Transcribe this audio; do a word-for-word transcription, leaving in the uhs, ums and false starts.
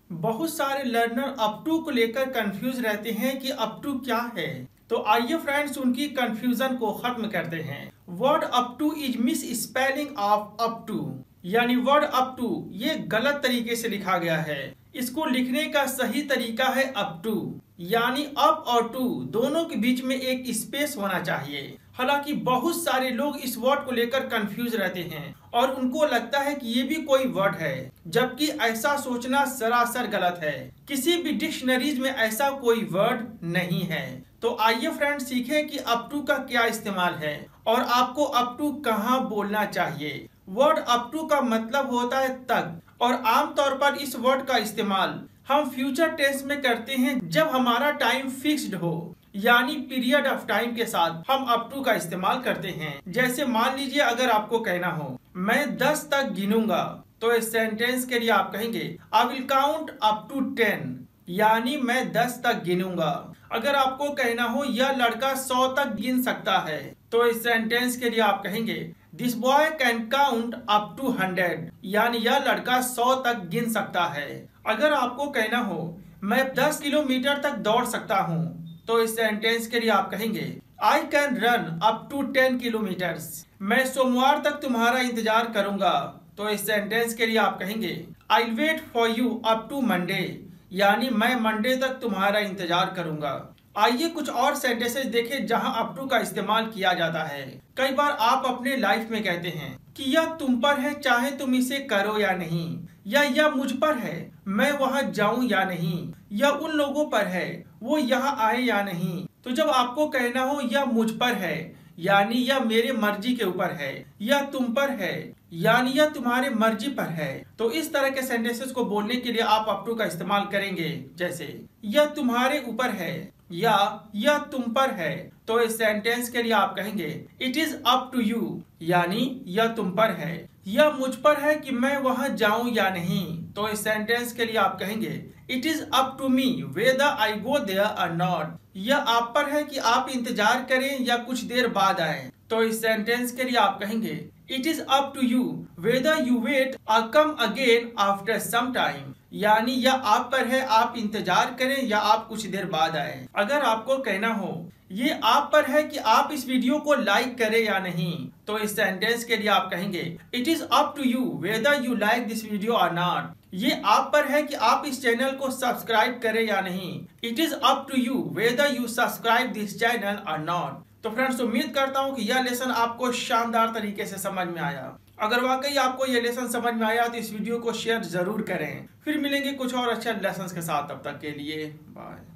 बहुत सारे learner up to को लेकर कंफ्यूज रहते हैं कि अप टू क्या है। तो आइए फ्रेंड्स उनकी कंफ्यूजन को खत्म करते हैं। Word up to is misspelling of up to, यानी वर्ड अप टू ये गलत तरीके से लिखा गया है। इसको लिखने का सही तरीका है अप टू, यानी अप और टू दोनों के बीच में एक स्पेस होना चाहिए। हालांकि बहुत सारे लोग इस वर्ड को लेकर कंफ्यूज रहते हैं और उनको लगता है कि ये भी कोई वर्ड है, जबकि ऐसा सोचना सरासर गलत है। किसी भी डिक्शनरीज में ऐसा कोई वर्ड नहीं है। तो आइए फ्रेंड्स सीखें कि अप टू का क्या इस्तेमाल है और आपको अप टू कहाँ बोलना चाहिए। वर्ड अप टू का मतलब होता है तक, और आमतौर पर इस वर्ड का इस्तेमाल हम फ्यूचर टेंस में करते हैं जब हमारा टाइम फिक्स्ड हो, यानी पीरियड ऑफ टाइम के साथ हम अप टू का इस्तेमाल करते हैं। जैसे मान लीजिए अगर आपको कहना हो मैं दस तक गिनूंगा, तो इस सेंटेंस के लिए आप कहेंगे I will count up to ten, यानी मैं दस तक गिनूंगा। अगर आपको कहना हो यह लड़का सौ तक गिन सकता है, तो इस सेंटेंस के लिए आप कहेंगे this boy can count up to hundred, यानी यह लड़का सौ तक गिन सकता है। अगर आपको कहना हो मैं दस किलोमीटर तक दौड़ सकता हूँ, तो इस सेंटेंस के लिए आप कहेंगे I can run up to ten kilometres, मैं सोमवार तक तुम्हारा इंतजार करूंगा। तो इस सेंटेंस के लिए आप कहेंगे I wait for you up to Monday, यानी मैं मंडे तक तुम्हारा इंतजार करूंगा। आइए कुछ और सेंटेंसेस देखें जहां अप टू का इस्तेमाल किया जाता है। कई बार आप अपने लाइफ में कहते हैं कि यह तुम पर है, चाहे तुम इसे करो या नहीं, या यह मुझ पर है, मैं वहां जाऊं या नहीं, यह उन लोगों पर है, वो यहाँ आए या नहीं। तो जब आपको कहना हो यह मुझ पर है, यानी यह मेरे मर्जी के ऊपर है, यह तुम पर है, यानी यह तुम्हारे मर्जी पर है, तो इस तरह के सेंटेंसेस को बोलने के लिए आप अप टू का इस्तेमाल करेंगे। जैसे यह तुम्हारे ऊपर है या यह तुम पर है, तो इस सेंटेंस के लिए आप कहेंगे it is up to you, यानी यह तुम पर है। यह मुझ पर है कि मैं वहां जाऊं या नहीं, तो इस सेंटेंस के लिए आप कहेंगे it is up to me whether I go there or not, यह आप पर है कि आप इंतजार करें या कुछ देर बाद आए, तो इस सेंटेंस के लिए आप कहेंगे it is up to you whether you wait or come again after some time, यानी यह आप पर है आप इंतजार करें या आप कुछ देर बाद आए। अगर आपको कहना हो ये आप पर है कि आप इस वीडियो को लाइक करें या नहीं, तो इस सेंटेंस के लिए आप कहेंगे it is up to you whether you like this video or not, ये आप पर है कि आप इस चैनल को सब्सक्राइब करें या नहीं। It is up to you whether you subscribe this channel or not. तो फ्रेंड्स उम्मीद करता हूँ कि यह लेसन आपको शानदार तरीके से समझ में आया। अगर वाकई आपको यह लेसन समझ में आया तो इस वीडियो को शेयर जरूर करें। फिर मिलेंगे कुछ और अच्छे लेसन के साथ, तब तक के लिए बाय।